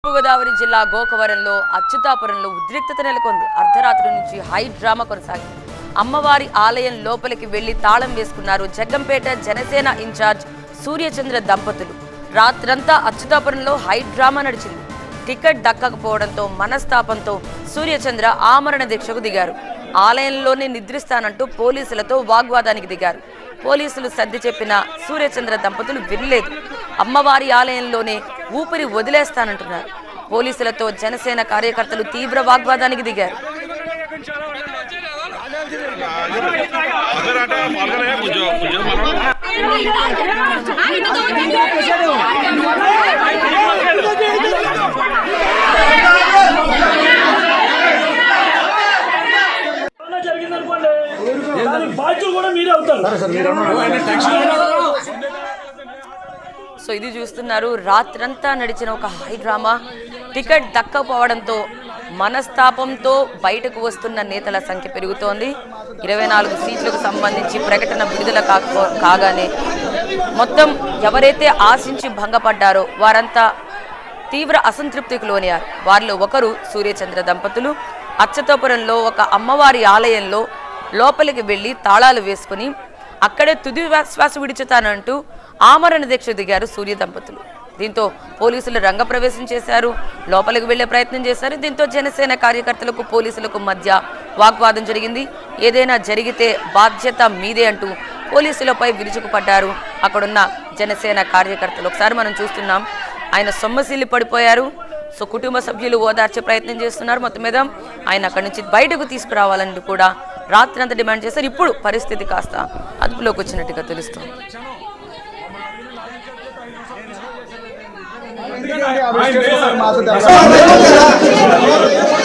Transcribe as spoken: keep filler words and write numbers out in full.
గోదావరి జిల్లా గోకవరంలో అచ్యుతాపురంలో ఉద్రిక్తత నెలకొంది. అర్ధరాత్రి నుంచి హై డ్రామా కొనసాగింది. అమ్మవారి ఆలయం లోపలికి వెళ్లి తాళం వేసుకున్నారు జగ్గంపేట జనసేన ఇన్ఛార్జ్ సూర్యచంద్ర దంపతులు. రాత్రంతా అచ్యుతాపురంలో హై డ్రామా నడిచింది. టికెట్ దక్కకపోవడంతో మనస్తాపంతో సూర్యచంద్ర ఆమరణ దీక్షకు దిగారు. ఆలయంలోనే నిద్రిస్తానంటూ పోలీసులతో వాగ్వాదానికి దిగారు. పోలీసులు సర్ది చెప్పిన సూర్యచంద్ర దంపతులు వినలేదు. అమ్మవారి ఆలయంలోనే ఊపిరి వదిలేస్తానంటున్నారు. పోలీసులతో జనసేన కార్యకర్తలు తీవ్ర వాగ్వాదానికి దిగారు. సో ఇది చూస్తున్నారు. రాత్రంతా నడిచిన ఒక హై డ్రామా. టికెట్ దక్కపోవడంతో మనస్తాపంతో బయటకు వస్తున్న నేతల సంఖ్య పెరుగుతోంది. ఇరవై నాలుగు సీట్లకు సంబంధించి ప్రకటన విడుదల కాకపో కాగానే మొత్తం ఎవరైతే ఆశించి భంగపడ్డారో వారంతా తీవ్ర అసంతృప్తికి లోనయ్యారు. వారిలో ఒకరు సూర్యచంద్ర దంపతులు. అచ్యుతాపురంలో ఒక అమ్మవారి ఆలయంలో లోపలికి వెళ్ళి తాళాలు వేసుకుని అక్కడే తుది శ్వాస విడిచుతానంటూ ఆమరణ దీక్ష దిగారు సూర్య దంపతులు. దీంతో పోలీసులు రంగప్రవేశం చేశారు, లోపలికి వెళ్లే ప్రయత్నం చేశారు. దీంతో జనసేన కార్యకర్తలకు పోలీసులకు మధ్య వాగ్వాదం జరిగింది. ఏదైనా జరిగితే బాధ్యత మీదే అంటూ పోలీసులపై విరుచుకుపడ్డారు అక్కడున్న జనసేన కార్యకర్తలు. ఒకసారి మనం చూస్తున్నాం, ఆయన సొమ్మసిల్లి పడిపోయారు. సో కుటుంబ సభ్యులు ఓదార్చే ప్రయత్నం చేస్తున్నారు. మొత్తం మీద ఆయన అక్కడి నుంచి బయటకు తీసుకురావాలని కూడా రాత్రి అంతా డిమాండ్ చేశారు. ఇప్పుడు పరిస్థితి కాస్త అదుపులోకి వచ్చినట్టుగా తెలుస్తుంది. మాకు